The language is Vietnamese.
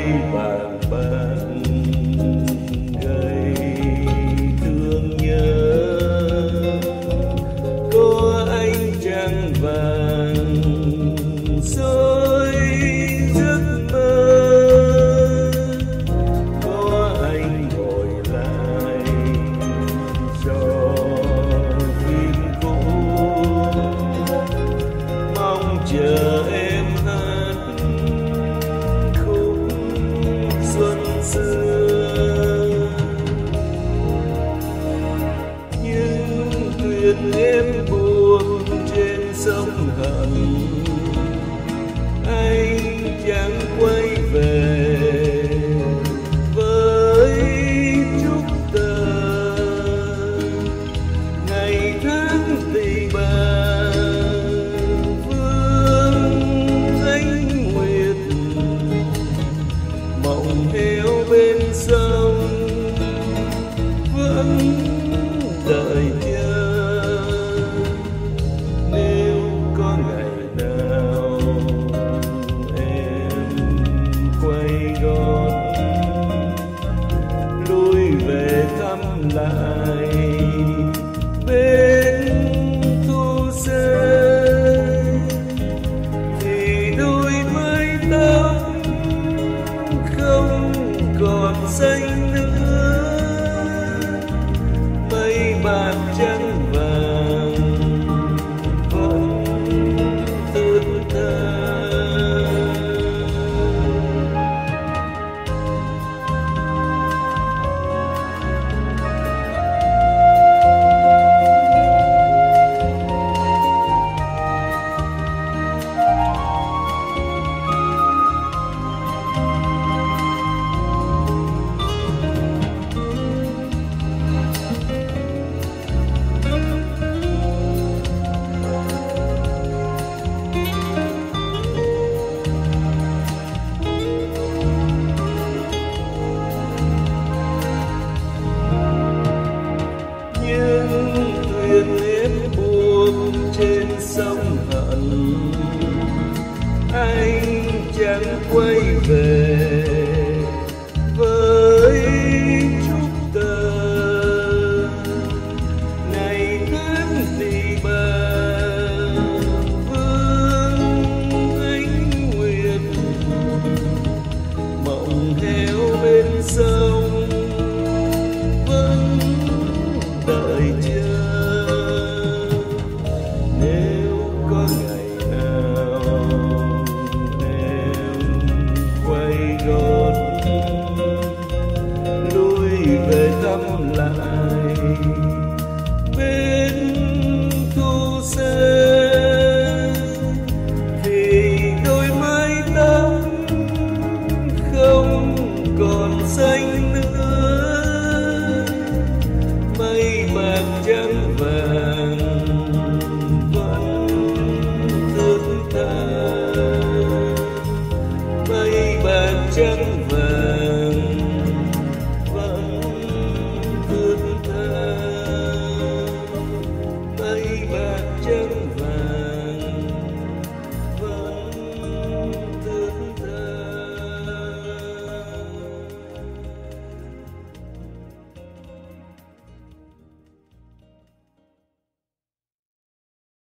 vàng bạc gầy thương nhớ, có ánh trăng vàng soi giấc mơ, có anh ngồi lại cho phim cũ, mong chờ em hát khúc xuân xưa. Nhưng thuyền em buông trên sông Hận, anh chẳng quay về với chút tơ. Ngày tháng tì bà vương ánh nguyệt, mộng theo bên sông vẫn đợi chờ. Nếu có ngày nào em quay gót lui về thăm lại bên thu xê, thì đôi mái tóc không còn xanh nữa, mây bạc trắng vàng vẫn thướt tha. Thuyền em buông trên sông Hận, anh chẳng quay về với chút tơ. Ngày tháng tì bà vương ánh nguyệt, mộng theo bên sông vẫn đợi chờ. Nếu có ngày nào em quay gót lui về thăm lại bên